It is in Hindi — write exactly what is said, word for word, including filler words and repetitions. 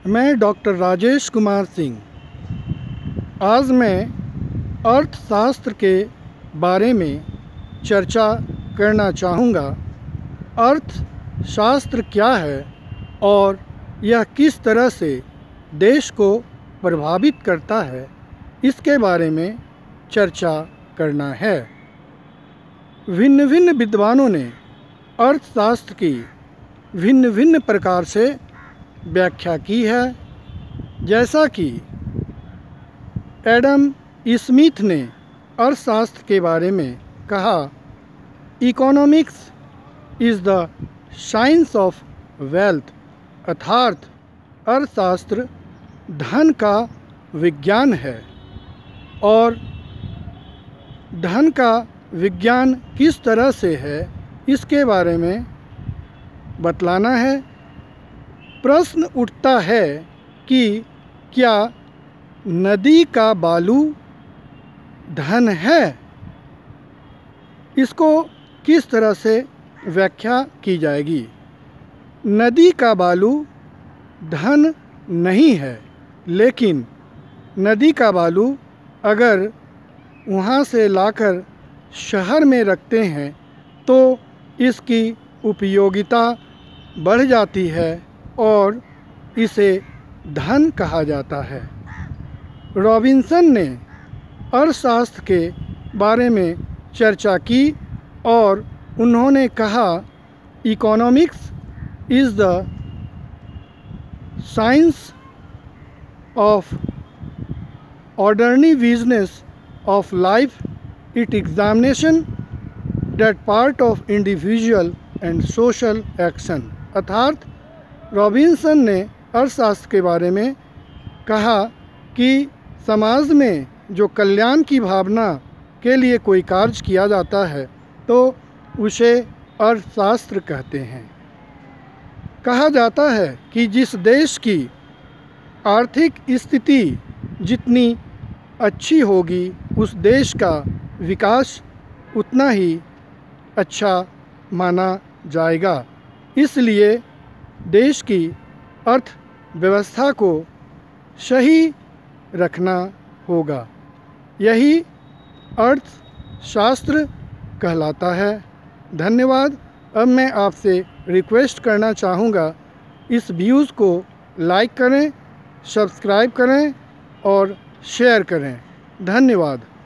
मैं डॉक्टर राजेश कुमार सिंह। आज मैं अर्थशास्त्र के बारे में चर्चा करना चाहूँगा। अर्थशास्त्र क्या है और यह किस तरह से देश को प्रभावित करता है, इसके बारे में चर्चा करना है। भिन्न भिन्न विद्वानों ने अर्थशास्त्र की भिन्न भिन्न प्रकार से व्याख्या की है। जैसा कि एडम स्मिथ ने अर्थशास्त्र के बारे में कहा, economics is the science of wealth, अर्थात अर्थशास्त्र धन का विज्ञान है। और धन का विज्ञान किस तरह से है, इसके बारे में बतलाना है। प्रश्न उठता है कि क्या नदी का बालू धन है? इसको किस तरह से व्याख्या की जाएगी? नदी का बालू धन नहीं है, लेकिन नदी का बालू अगर वहाँ से लाकर शहर में रखते हैं तो इसकी उपयोगिता बढ़ जाती है और इसे धन कहा जाता है। रॉबिन्सन ने अर्थशास्त्र के बारे में चर्चा की और उन्होंने कहा, economics is the science of orderly business of life, it examination that part of individual and social action. अर्थात रॉबिन्सन ने अर्थशास्त्र के बारे में कहा कि समाज में जो कल्याण की भावना के लिए कोई कार्य किया जाता है तो उसे अर्थशास्त्र कहते हैं। कहा जाता है कि जिस देश की आर्थिक स्थिति जितनी अच्छी होगी, उस देश का विकास उतना ही अच्छा माना जाएगा। इसलिए देश की अर्थव्यवस्था को सही रखना होगा। यही अर्थशास्त्र कहलाता है। धन्यवाद। अब मैं आपसे रिक्वेस्ट करना चाहूँगा, इस व्यूज़ को लाइक करें, सब्सक्राइब करें और शेयर करें। धन्यवाद।